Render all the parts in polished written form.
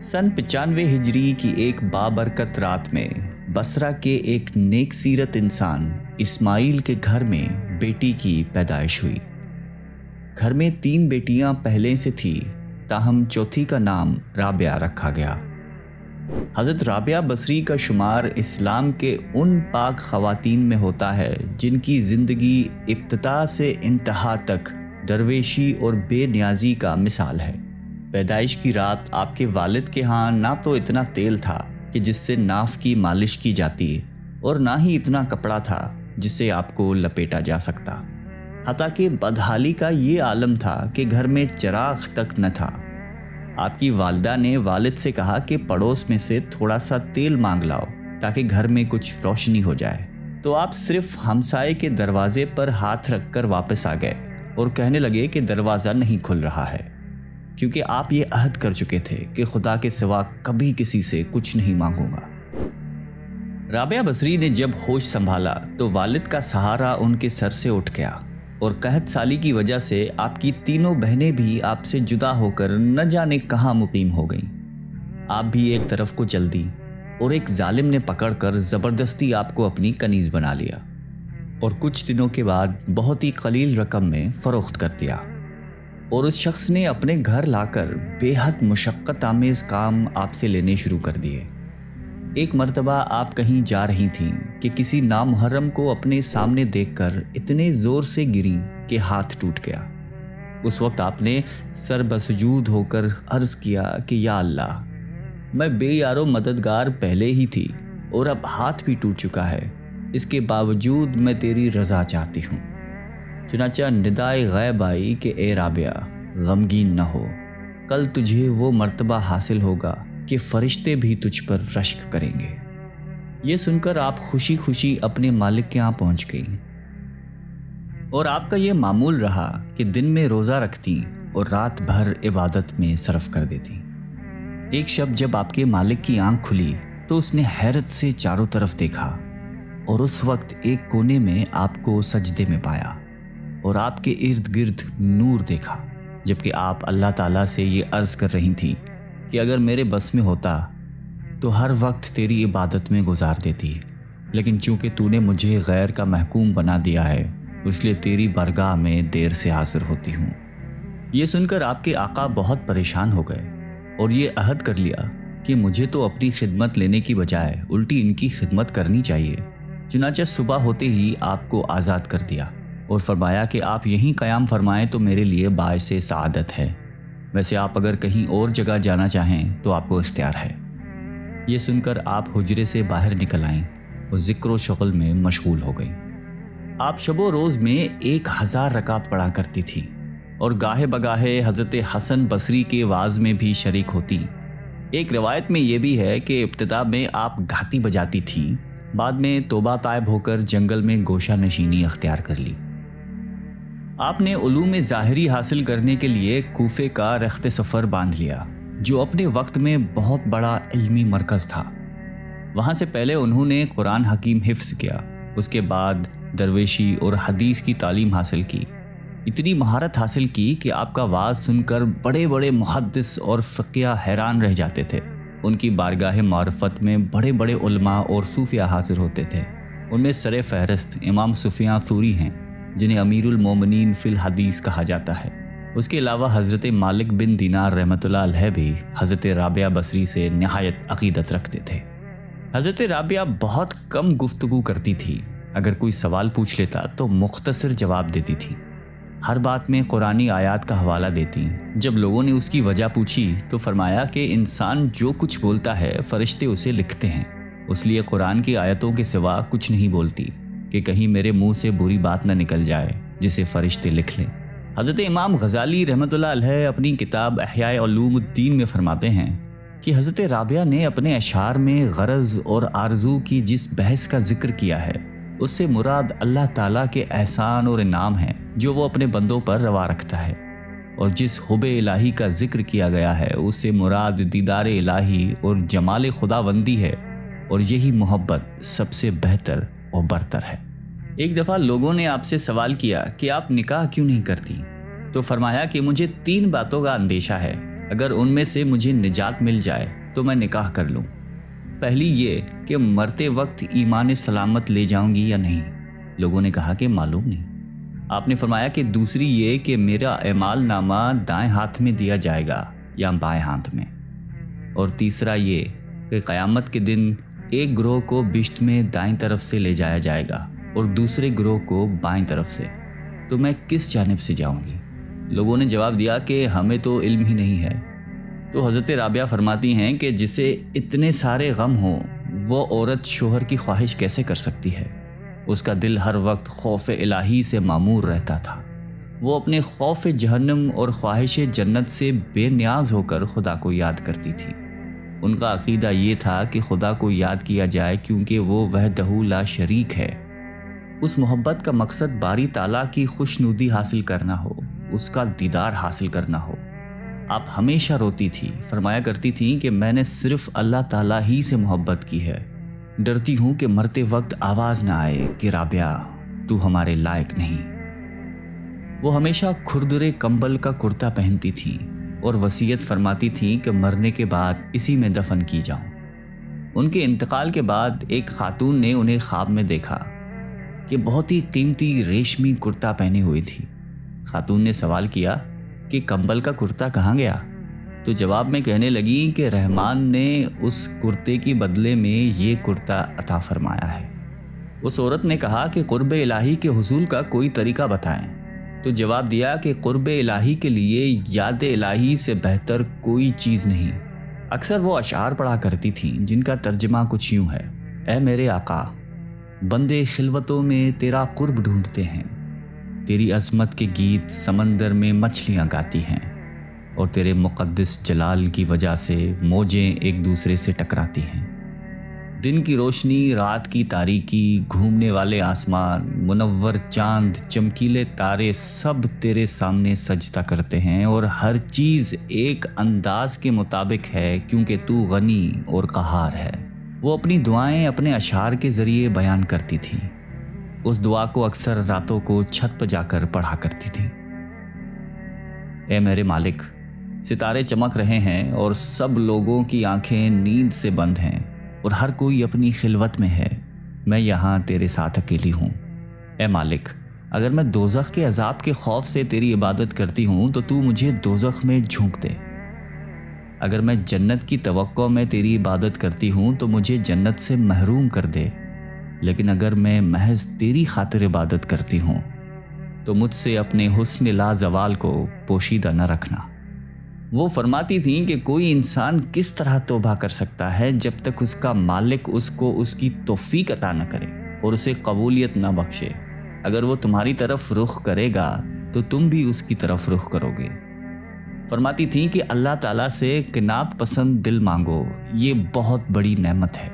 सन 95 हिजरी की एक बाबरकत रात में बसरा के एक नेक सीरत इंसान इस्माइल के घर में बेटी की पैदाइश हुई। घर में 3 बेटियां पहले से थी, ताहम चौथी का नाम राबिया रखा गया। हज़रत राबिया बसरी का शुमार इस्लाम के उन पाक ख़वातीन में होता है जिनकी ज़िंदगी इब्तिदा से इंतहा तक दरवेशी और बेनियाजी का मिसाल है। पैदाइश की रात आपके वालिद के यहाँ ना तो इतना तेल था कि जिससे नाफ की मालिश की जाती और ना ही इतना कपड़ा था जिससे आपको लपेटा जा सकता। हत्ता कि बदहाली का ये आलम था कि घर में चिराग तक न था। आपकी वालिदा ने वालिद से कहा कि पड़ोस में से थोड़ा सा तेल मांग लाओ ताकि घर में कुछ रोशनी हो जाए। तो आप सिर्फ हमसाये के दरवाजे पर हाथ रखकर वापस आ गए और कहने लगे कि दरवाज़ा नहीं खुल रहा है, क्योंकि आप ये अहद कर चुके थे कि खुदा के सिवा कभी किसी से कुछ नहीं मांगूंगा। राबिया बसरी ने जब होश संभाला तो वालिद का सहारा उनके सर से उठ गया और कहत साली की वजह से आपकी तीनों बहनें भी आपसे जुदा होकर न जाने कहाँ मुकीम हो गईं। आप भी एक तरफ को चल दी और एक जालिम ने पकड़कर ज़बरदस्ती आपको अपनी कनीज़ बना लिया और कुछ दिनों के बाद बहुत ही कलील रकम में फ़रोख्त कर दिया। और उस शख्स ने अपने घर लाकर बेहद मुशक्क़त आमेज़ काम आपसे लेने शुरू कर दिए। एक मर्तबा आप कहीं जा रही थीं कि किसी नामुहर्रम को अपने सामने देखकर इतने ज़ोर से गिरी कि हाथ टूट गया। उस वक्त आपने सर बसजूद होकर अर्ज़ किया कि या अल्लाह, मैं बेयारो मददगार पहले ही थी और अब हाथ भी टूट चुका है, इसके बावजूद मैं तेरी रज़ा चाहती हूँ। चुनाचा निदाए गैब आई कि ए राबिया, गमगीन न हो, कल तुझे वो मर्तबा हासिल होगा कि फरिश्ते भी तुझ पर रश्क करेंगे। ये सुनकर आप खुशी खुशी अपने मालिक के यहाँ पहुँच गई और आपका ये मामूल रहा कि दिन में रोज़ा रखती और रात भर इबादत में सरफ कर देती। एक शब जब आपके मालिक की आंख खुली तो उसने हैरत से चारों तरफ देखा और उस वक्त एक कोने में आपको सजदे में पाया और आपके इर्द गिर्द नूर देखा, जबकि आप अल्लाह ताला से ये अर्ज़ कर रही थी कि अगर मेरे बस में होता तो हर वक्त तेरी इबादत में गुजार देती, लेकिन चूँकि तूने मुझे गैर का महकूम बना दिया है इसलिए तेरी बारगाह में देर से हाजिर होती हूँ। ये सुनकर आपके आका बहुत परेशान हो गए और ये अहद कर लिया कि मुझे तो अपनी खिदमत लेने की बजाय उल्टी इनकी खिदमत करनी चाहिए। चुनांचे सुबह होते ही आपको आज़ाद कर दिया और फरमाया कि आप यहीं क़याम फरमाएं तो मेरे लिए बाइसे सआदत है। वैसे आप अगर कहीं और जगह जाना चाहें तो आपको इख्तियार है। ये सुनकर आप हुजरे से बाहर निकल आईं और ज़िक्र व शुग़ल में मशगूल हो गई। आप शबो रोज़ में 1000 रकात पढ़ा करती थी और गाहे बगाहे हज़रत हसन बसरी के वाज़ में भी शरीक होती। एक रिवायत में ये भी है कि इब्तिदा में आप घाती बजाती थी, बाद में तौबा तायब होकर जंगल में गोशा नशीनी अख्तियार कर ली। आपने उलूम ज़ाहिरी हासिल करने के लिए कूफे का रख्त सफ़र बांध लिया, जो अपने वक्त में बहुत बड़ा इल्मी मरकज़ था। वहाँ से पहले उन्होंने कुरान हकीम हिफ्ज़ किया, उसके बाद दरवेशी और हदीस की तालीम हासिल की। इतनी महारत हासिल की कि आपका वाज़ सुनकर बड़े बड़े मुहद्दिस और फ़क़िया हैरान रह जाते थे। उनकी बारगाह मारिफत में बड़े बड़े उलमा और सूफिया हाजिर होते थे। उनमें सरे फ़हरिस्त इमाम सुफियान सूरी हैं, जिन्हें अमीरुल मोमिनीन फ़िल हदीस कहा जाता है। उसके अलावा हज़रत मालिक बिन दीनार रहमतुल्लाह अलैह भी हज़रत राबिया बसरी से नहायत अक़ीदत रखते थे। हज़रत राबिया बहुत कम गुफ्तगू करती थी। अगर कोई सवाल पूछ लेता तो मुख्तसर जवाब देती थी। हर बात में कुरानी आयात का हवाला देती। जब लोगों ने उसकी वजह पूछी तो फरमाया कि इंसान जो कुछ बोलता है फ़रिश्ते उसे लिखते हैं, इसलिए कुरान की आयतों के सिवा कुछ नहीं बोलती कि कहीं मेरे मुंह से बुरी बात न निकल जाए जिसे फ़रिश्ते लिख लें। हज़रत इमाम गज़ाली रहमतुल्लाह अलैह अपनी किताब इहया उलूमुद्दीन में फरमाते हैं कि हज़रत राबिया ने अपने अशार में गरज़ और आरज़ू की जिस बहस का जिक्र किया है उससे मुराद अल्लाह ताला के एहसान और इनाम हैं जो वो अपने बंदों पर रवा रखता है, और जिस हुबे इलाही का जिक्र किया गया है उससे मुराद दीदार इलाही और जमाल खुदाबंदी है, और यही मोहब्बत सबसे बेहतर और बरतर है। एक दफ़ा लोगों ने आपसे सवाल किया कि आप निकाह क्यों नहीं करती, तो फरमाया कि मुझे 3 बातों का अंदेशा है, अगर उनमें से मुझे निजात मिल जाए تو میں نکاح کر لوں۔ پہلی یہ کہ مرتے وقت ایمان سلامت لے جاؤں گی یا نہیں۔ لوگوں نے کہا کہ معلوم نہیں۔ آپ نے فرمایا کہ دوسری یہ کہ میرا اعمال نامہ دائیں ہاتھ میں دیا جائے گا یا بائیں ہاتھ میں، اور تیسرا یہ کہ قیامت کے دن ایک گروہ کو بشت میں دائیں طرف سے لے جایا جائے گا اور دوسرے گروہ کو بائیں طرف سے، تو میں کس جانب سے جاؤں گی؟ لوگوں نے جواب دیا کہ ہمیں تو علم ہی نہیں ہے۔ تو حضرت رابعہ فرماتی ہیں کہ جسے اتنے سارے غم ہوں وہ عورت شوہر کی خواہش کیسے کر سکتی ہے؟ اس کا دل ہر وقت خوف الہی سے معمور رہتا تھا۔ وہ اپنے خوف جہنم اور خواہش جنت سے بے نیاز ہو کر خدا کو یاد کرتی تھی۔ ان کا عقیدہ یہ تھا کہ خدا کو یاد کیا جائے کیونکہ وہ وحدہ لا شریک ہے۔ اس محبت کا مقصد باری تعالیٰ کی خوشنودی حاصل کرنا ہو، اس کا دیدار حاصل کرنا ہو۔ آپ ہمیشہ روتی تھی، فرمایا کرتی تھیں کہ میں نے صرف اللہ تعالیٰ ہی سے محبت کی ہے، ڈرتی ہوں کہ مرتے وقت آواز نہ آئے کہ رابعہ تو ہمارے لائق نہیں۔ وہ ہمیشہ کھردرے کمبل کا کرتا پہنتی تھیں اور وصیت فرماتی تھیں کہ مرنے کے بعد اسی میں دفن کی جاؤں۔ ان کے انتقال کے بعد ایک خاتون نے انہیں خواب میں دیکھا کہ بہت ہی قیمتی ریشمی کرتا پہنے ہوئی تھی۔ خاتون نے سوال کیا کہ کمبل کا کرتا کہاں گیا؟ تو جواب میں کہنے لگی کہ رحمان نے اس کرتے کی بدلے میں یہ کرتا عطا فرمایا ہے۔ اس عورت نے کہا کہ قرب الہی کے حصول کا کوئی طریقہ بتائیں۔ تو جواب دیا کہ قرب الہی کے لیے یاد الہی سے بہتر کوئی چیز نہیں۔ اکثر وہ اشعار پڑھا کرتی تھیں جن کا ترجمہ کچھ یوں ہے: اے میرے آقا، بندے خلوتوں میں تیرا قرب ڈھونڈتے ہیں، تیری عظمت کے گیت سمندر میں مچھلیاں گاتی ہیں، اور تیرے مقدس جلال کی وجہ سے موجیں ایک دوسرے سے ٹکراتی ہیں۔ دن کی روشنی، رات کی تاریکی، گھومنے والے آسمان، منور چاند، چمکیلے تارے سب تیرے سامنے سجدہ کرتے ہیں، اور ہر چیز ایک انداز کے مطابق ہے کیونکہ تو غنی اور قہار ہے۔ وہ اپنی دعائیں اپنے اشعار کے ذریعے بیان کرتی تھی۔ اس دعا کو اکثر راتوں کو چھت پر جا کر پڑھا کرتی تھی: اے میرے مالک، ستارے چمک رہے ہیں اور سب لوگوں کی آنکھیں نیند سے بند ہیں اور ہر کوئی اپنی خلوت میں ہے، میں یہاں تیرے ساتھ اکیلی ہوں۔ اے مالک، اگر میں دوزخ کے عذاب کے خوف سے تیری عبادت کرتی ہوں تو تو مجھے دوزخ میں جھونک دے۔ اگر میں جنت کی توقع میں تیری عبادت کرتی ہوں تو مجھے جنت سے محروم کر دے، لیکن اگر میں محض تیری خاطر عبادت کرتی ہوں تو مجھ سے اپنے حسن لا زوال کو پوشیدہ نہ رکھنا۔ وہ فرماتی تھیں کہ کوئی انسان کس طرح توبہ کر سکتا ہے جب تک اس کا مالک اس کو اس کی توفیق عطا نہ کرے اور اسے قبولیت نہ بخشے۔ اگر وہ تمہاری طرف رخ کرے گا تو تم بھی اس کی طرف رخ کرو گے۔ فرماتی تھیں کہ اللہ تعالیٰ سے قناعت پسند دل مانگو، یہ بہت بڑی نعمت ہے۔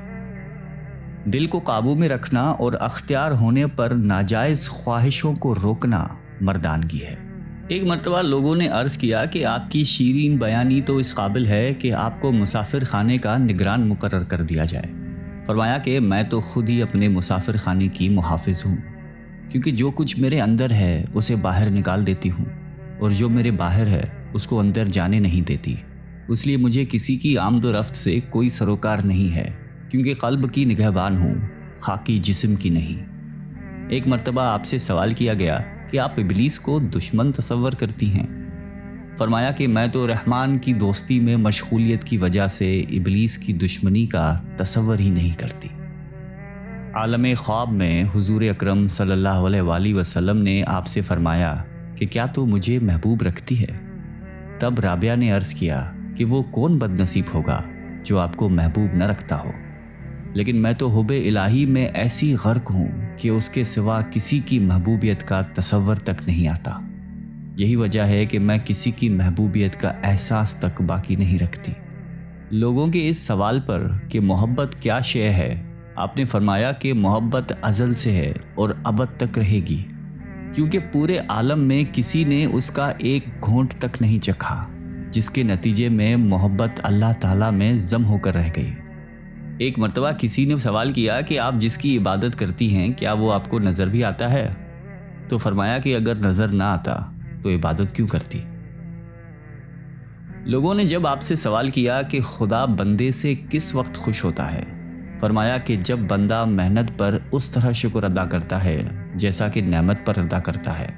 دل کو قابو میں رکھنا اور اختیار ہونے پر ناجائز خواہشوں کو روکنا مردانگی ہے۔ ایک مرتبہ لوگوں نے عرض کیا کہ آپ کی شیرین بیانی تو اس قابل ہے کہ آپ کو مسافر خانے کا نگران مقرر کر دیا جائے۔ فرمایا کہ میں تو خود ہی اپنے مسافر خانے کی محافظ ہوں، کیونکہ جو کچھ میرے اندر ہے اسے باہر نکال دیتی ہوں، اور جو میرے باہر ہے اس کو اندر جانے نہیں دیتی۔ اس لیے مجھے کسی کی آمد و رفت سے کوئی سروکار نہیں ہے، کیونکہ قلب کی نگہبان ہوں، خاکی جسم کی نہیں۔ ایک مرتبہ آپ سے سوال کیا گیا کہ آپ ابلیس کو دشمن تصور کرتی ہیں؟ فرمایا کہ میں تو رحمان کی دوستی میں مشغولیت کی وجہ سے ابلیس کی دشمنی کا تصور ہی نہیں کرتی۔ عالم خواب میں حضور اکرم صلی اللہ علیہ وآلہ وسلم نے آپ سے فرمایا کہ کیا تو مجھے محبوب رکھتی ہے؟ تب رابعہ نے عرض کیا کہ وہ کون بد نصیب ہوگا جو آپ کو محبوب نہ رکھتا ہو، لیکن میں تو حب الہی میں ایسی غرق ہوں کہ اس کے سوا کسی کی محبوبیت کا تصور تک نہیں آتا۔ یہی وجہ ہے کہ میں کسی کی محبوبیت کا احساس تک باقی نہیں رکھتی۔ لوگوں کے اس سوال پر کہ محبت کیا شے ہے، آپ نے فرمایا کہ محبت ازل سے ہے اور ابد تک رہے گی، کیونکہ پورے عالم میں کسی نے اس کا ایک گھونٹ تک نہیں چکھا، جس کے نتیجے میں محبت اللہ تعالیٰ میں ضم ہو کر رہ گئی۔ ایک مرتبہ کسی نے سوال کیا کہ آپ جس کی عبادت کرتی ہیں کیا وہ آپ کو نظر بھی آتا ہے؟ تو فرمایا کہ اگر نظر نہ آتا تو عبادت کیوں کرتی؟ لوگوں نے جب آپ سے سوال کیا کہ خدا بندے سے کس وقت خوش ہوتا ہے، فرمایا کہ جب بندہ محنت پر اس طرح شکر ادا کرتا ہے جیسا کہ نعمت پر ادا کرتا ہے۔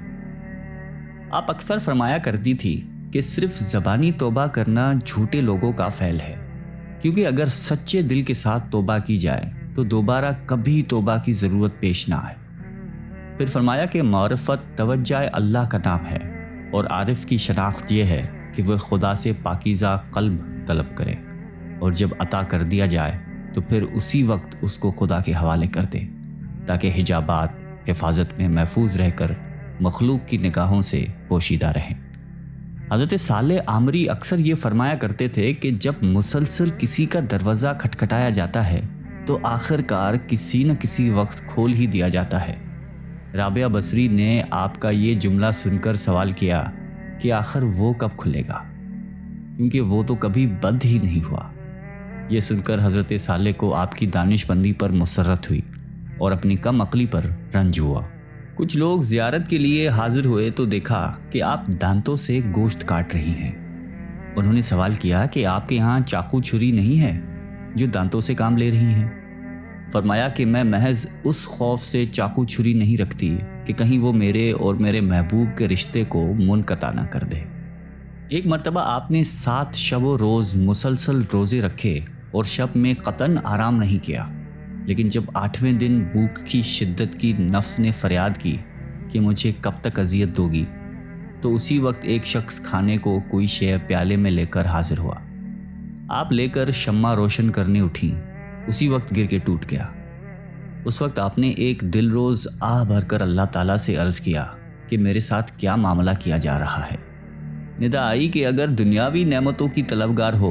آپ اکثر فرمایا کرتی تھی کہ صرف زبانی توبہ کرنا جھوٹے لوگوں کا فعل ہے، کیونکہ اگر سچے دل کے ساتھ توبہ کی جائے تو دوبارہ کبھی توبہ کی ضرورت پیش نہ آئے۔ پھر فرمایا کہ معرفت توجہ اللہ کا نام ہے، اور عارف کی شناخت یہ ہے کہ وہ خدا سے پاکیزہ قلب طلب کرے، اور جب عطا کر دیا جائے تو پھر اسی وقت اس کو خدا کے حوالے کر دے، تاکہ حجابات حفاظت میں محفوظ رہ کر مخلوق کی نگاہوں سے پوشیدہ رہیں۔ حضرت صالح عامری اکثر یہ فرمایا کرتے تھے کہ جب مسلسل کسی کا دروازہ کھٹکھٹایا جاتا ہے تو آخر کار کسی نہ کسی وقت کھول ہی دیا جاتا ہے۔ رابعہ بصری نے آپ کا یہ جملہ سن کر سوال کیا کہ آخر وہ کب کھلے گا، کیونکہ وہ تو کبھی بند ہی نہیں ہوا۔ یہ سن کر حضرت صالح کو آپ کی دانش مندی پر مسرت ہوئی اور اپنی کم عقلی پر رنج ہوا۔ کچھ لوگ زیارت کے لیے حاضر ہوئے تو دیکھا کہ آپ دانتوں سے گوشت کاٹ رہی ہیں۔ انہوں نے سوال کیا کہ آپ کے یہاں چاقو چھری نہیں ہے جو دانتوں سے کام لے رہی ہیں؟ فرمایا کہ میں محض اس خوف سے چاقو چھری نہیں رکھتی کہ کہیں وہ میرے اور میرے محبوب کے رشتے کو منقطع نہ کر دے۔ ایک مرتبہ آپ نے 7 شب و روز مسلسل روزے رکھے اور شب میں قطعاً آرام نہیں کیا، لیکن جب 8ویں دن بھوک کی شدت کی نفس نے فریاد کی کہ مجھے کب تک اذیت دوگی، تو اسی وقت ایک شخص کھانے کو کوئی شے پیالے میں لے کر حاضر ہوا۔ آپ لے کر شمع روشن کرنے اٹھیں، اسی وقت گر کے ٹوٹ گیا۔ اس وقت آپ نے ایک دل روز آہ بھر کر اللہ تعالیٰ سے عرض کیا کہ میرے ساتھ کیا معاملہ کیا جا رہا ہے۔ ندا آئی کہ اگر دنیاوی نعمتوں کی طلبگار ہو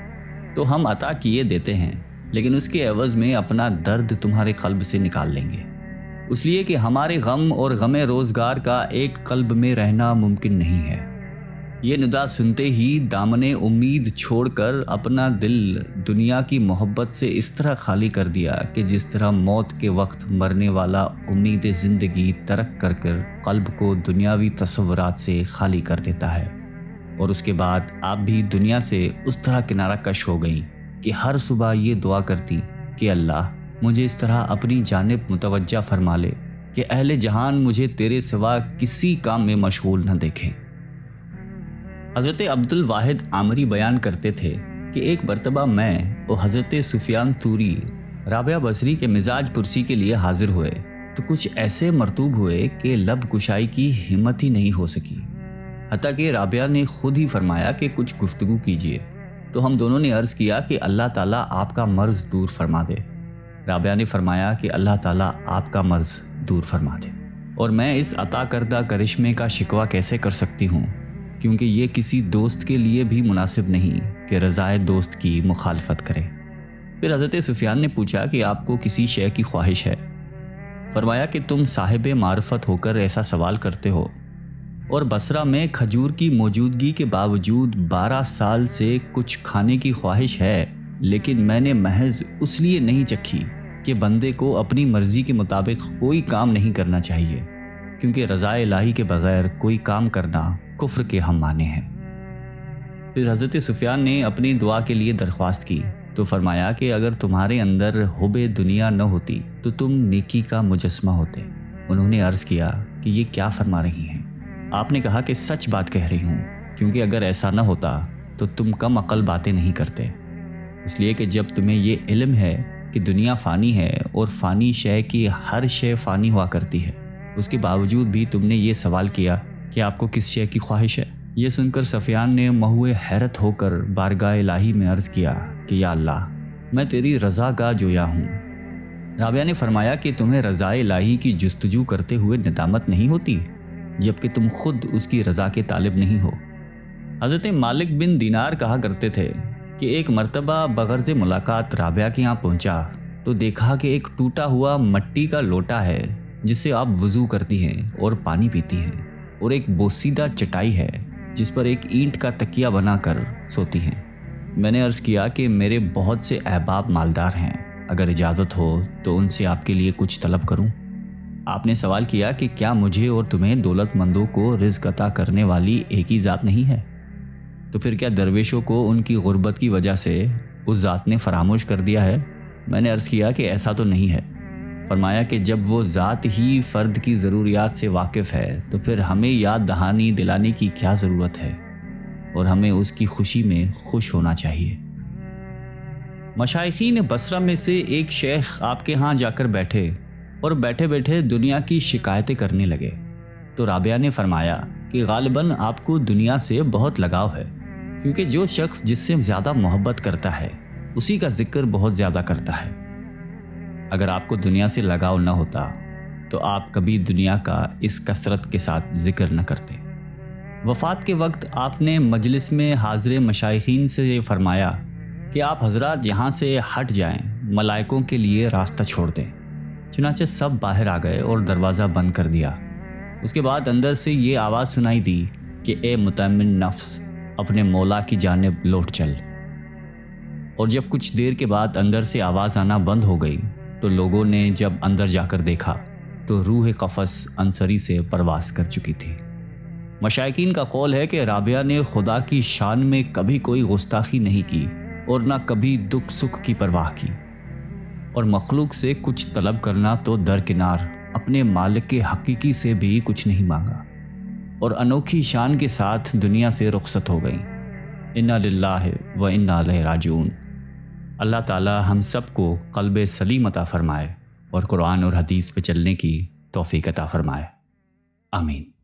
تو ہم عطا کیے دیتے ہیں، لیکن اس کے عوض میں اپنا درد تمہارے قلب سے نکال لیں گے، اس لیے کہ ہمارے غم اور غم روزگار کا ایک قلب میں رہنا ممکن نہیں ہے۔ یہ ندا سنتے ہی دامن امید چھوڑ کر اپنا دل دنیا کی محبت سے اس طرح خالی کر دیا کہ جس طرح موت کے وقت مرنے والا امید زندگی ترک کر قلب کو دنیاوی تصورات سے خالی کر دیتا ہے، اور اس کے بعد آپ بھی دنیا سے اس طرح کنارہ کش ہو گئیں کہ ہر صبح یہ دعا کرتی کہ اللہ مجھے اس طرح اپنی جانب متوجہ فرما لے کہ اہل جہان مجھے تیرے سوا کسی کام میں مشغول نہ دیکھیں۔ حضرت عبد الواحد عامری بیان کرتے تھے کہ ایک مرتبہ میں اور حضرت سفیان ثوری رابعہ بصری کے مزاج پرسی کے لیے حاضر ہوئے تو کچھ ایسے مرطوب ہوئے کہ لب کشائی کی ہمت ہی نہیں ہو سکی، حتیٰ کہ رابعہ نے خود ہی فرمایا کہ کچھ گفتگو کیجیے، تو ہم دونوں نے عرض کیا کہ اللہ تعالیٰ آپ کا مرض دور فرما دے۔ رابعہ نے فرمایا کہ اللہ تعالیٰ آپ کا مرض دور فرما دے، اور میں اس عطا کردہ کرشمے کا شکوہ کیسے کر سکتی ہوں، کیونکہ یہ کسی دوست کے لیے بھی مناسب نہیں کہ رضائے دوست کی مخالفت کرے۔ پھر حضرت سفیان نے پوچھا کہ آپ کو کسی شے کی خواہش ہے؟ فرمایا کہ تم صاحب معرفت ہو کر ایسا سوال کرتے ہو، اور بصرہ میں کھجور کی موجودگی کے باوجود 12 سال سے کچھ کھانے کی خواہش ہے، لیکن میں نے محض اس لیے نہیں چکھی کہ بندے کو اپنی مرضی کے مطابق کوئی کام نہیں کرنا چاہیے، کیونکہ رضا الہی کے بغیر کوئی کام کرنا کفر کے ہم معنی ہیں۔ پھر حضرت سفیان نے اپنی دعا کے لیے درخواست کی تو فرمایا کہ اگر تمہارے اندر حب دنیا نہ ہوتی تو تم نیکی کا مجسمہ ہوتے۔ انہوں نے عرض کیا کہ یہ کیا فرما رہی ہیں؟ آپ نے کہا کہ سچ بات کہہ رہی ہوں، کیونکہ اگر ایسا نہ ہوتا تو تم کم عقل باتیں نہیں کرتے، اس لیے کہ جب تمہیں یہ علم ہے کہ دنیا فانی ہے اور فانی شے کی ہر شے فانی ہوا کرتی ہے، اس کے باوجود بھی تم نے یہ سوال کیا کہ آپ کو کس شے کی خواہش ہے۔ یہ سن کر سفیان نے محو حیرت ہو کر بارگاہ الہی میں عرض کیا کہ یا اللہ، میں تیری رضا کا جویا ہوں۔ رابعہ نے فرمایا کہ تمہیں رضا الہی کی جستجو کرتے ہوئے ندامت نہیں ہوتی جبکہ تم خود اس کی رضا کے طالب نہیں ہو۔ حضرت مالک بن دینار کہا کرتے تھے کہ ایک مرتبہ بغرض ملاقات رابعہ کے یہاں پہنچا تو دیکھا کہ ایک ٹوٹا ہوا مٹی کا لوٹا ہے جس سے آپ وضو کرتی ہیں اور پانی پیتی ہیں، اور ایک بوسیدہ چٹائی ہے جس پر ایک اینٹ کا تکیہ بنا کر سوتی ہیں۔ میں نے عرض کیا کہ میرے بہت سے احباب مالدار ہیں، اگر اجازت ہو تو ان سے آپ کے لیے کچھ طلب کروں۔ آپ نے سوال کیا کہ کیا مجھے اور تمہیں دولت مندوں کو رزق عطا کرنے والی ایک ہی ذات نہیں ہے؟ تو پھر کیا درویشوں کو ان کی غربت کی وجہ سے اس ذات نے فراموش کر دیا ہے؟ میں نے عرض کیا کہ ایسا تو نہیں ہے۔ فرمایا کہ جب وہ ذات ہی فرد کی ضروریات سے واقف ہے تو پھر ہمیں یاد دہانی دلانے کی کیا ضرورت ہے، اور ہمیں اس کی خوشی میں خوش ہونا چاہیے۔ مشائخین بصرہ میں سے ایک شیخ آپ کے ہاں جا کر بیٹھے اور بیٹھے بیٹھے دنیا کی شکایتیں کرنے لگے، تو رابعہ نے فرمایا کہ غالباً آپ کو دنیا سے بہت لگاؤ ہے، کیونکہ جو شخص جس سے زیادہ محبت کرتا ہے اسی کا ذکر بہت زیادہ کرتا ہے۔ اگر آپ کو دنیا سے لگاؤ نہ ہوتا تو آپ کبھی دنیا کا اس کثرت کے ساتھ ذکر نہ کرتے۔ وفات کے وقت آپ نے مجلس میں حاضر مشائخین سے یہ فرمایا کہ آپ حضرات یہاں سے ہٹ جائیں، ملائکوں کے لیے راستہ چھوڑ دیں۔ چنانچہ سب باہر آ گئے اور دروازہ بند کر دیا۔ اس کے بعد اندر سے یہ آواز سنائی دی کہ اے مطمئن نفس، اپنے مولا کی جانب لوٹ چل۔ اور جب کچھ دیر کے بعد اندر سے آواز آنا بند ہو گئی تو لوگوں نے جب اندر جا کر دیکھا تو روح قفس انصری سے پرواز کر چکی تھی۔ مشائقین کا قول ہے کہ رابعہ نے خدا کی شان میں کبھی کوئی گستاخی نہیں کی اور نہ کبھی دکھ سکھ کی پرواہ کی، اور مخلوق سے کچھ طلب کرنا تو درکنار، اپنے مالک حقیقی سے بھی کچھ نہیں مانگا، اور انوکھی شان کے ساتھ دنیا سے رخصت ہو گئیں۔ انا للہ و انا الیہ راجعون۔ اللہ تعالی ہم سب کو قلب سلیم عطا فرمائے اور قرآن اور حدیث پہ چلنے کی توفیق عطا فرمائے۔ آمین۔